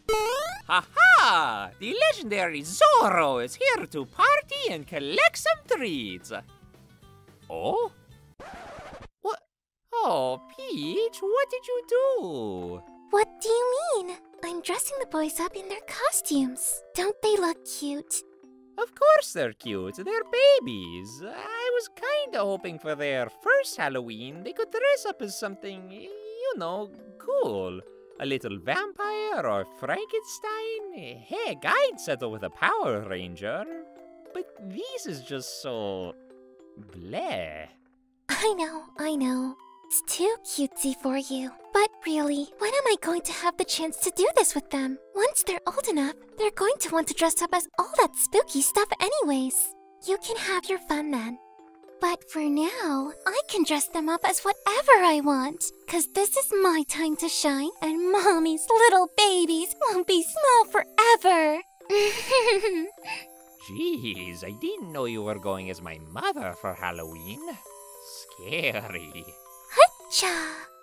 Ha-ha! The legendary Zorro is here to party and collect some treats. Oh? What? Oh, Peach, what did you do? What do you mean? I'm dressing the boys up in their costumes. Don't they look cute? Of course they're cute. They're babies. I was kinda hoping for their first Halloween they could dress up as something, you know, cool. A little vampire or Frankenstein. Heck, I'd settle with a Power Ranger. But this is just so... bleh. I know. It's too cutesy for you. But really, when am I going to have the chance to do this with them? Once they're old enough, they're going to want to dress up as all that spooky stuff anyways. You can have your fun then. But for now, I can dress them up as whatever I want. 'Cause this is my time to shine, and Mommy's little babies won't be small forever. Jeez, I didn't know you were going as my mother for Halloween. Scary. Cha!